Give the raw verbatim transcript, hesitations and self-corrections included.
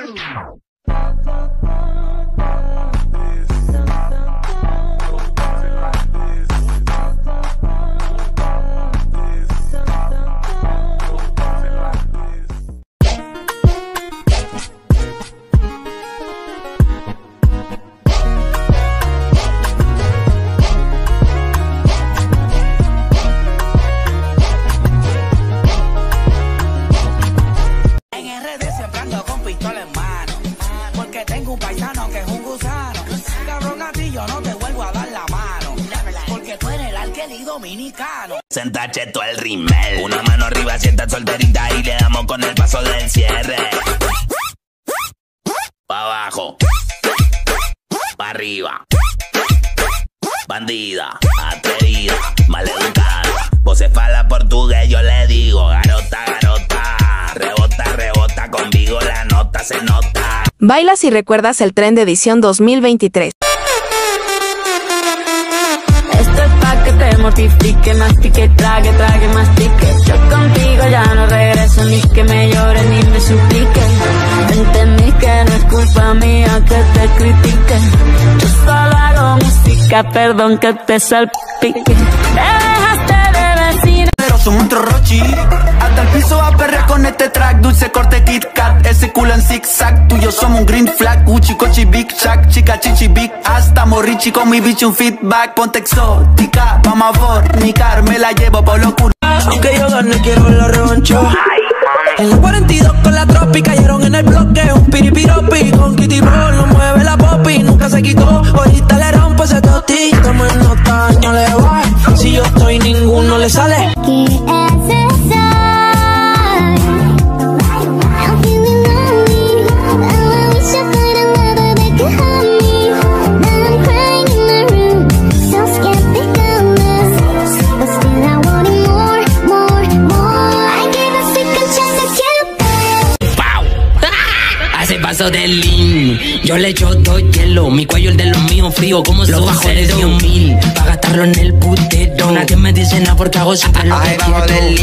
Dominicano. Senta cheto el rimel. Una mano arriba, sienta solterita y le damos con el paso del cierre. Pa' abajo, pa' arriba. Bandida, atrevida, maleducada. Vos se fala portugués, yo le digo garota, garota. Rebota, rebota, conmigo la nota se nota. Baila si recuerdas el tren de edición dos mil veintitrés. Esto es pa' que te mortifique, mastique, trague, trague, mastique. Yo contigo ya no regreso, ni que me llores ni me suplique. Entendí que no es culpa mía que te critique. Yo solo hago música, perdón que te salpique. Me dejaste de vecina, pero somos un trorrochi. Hasta el piso a perrear con este track. Dulce corte Kit Kat, ese culo en zigzag. Tú y yo somos un green flag, Gucci, Cochi, Big Shack. Chica, chichi, big hasta morrichi con mi bicho un feedback. Ponte exótica, vamos a fornicar. Me la llevo por locura. Aunque yo gane, quiero la revancha. En la cuarenta y dos con la tropi, cayeron en el bloque. Un piripiropi con Kitty Ball, no mueve la popi, nunca se quitó. Ahorita le rompo ese toti. Estamos en nota, no le va. Si yo estoy, ninguno le sale. Paso del lean, yo le echo dos hielo, mi cuello el de los míos frío como los bajo de diez mil, pa' gastarlo en el putero, nadie me dice nada porque hago siempre lo que quiero.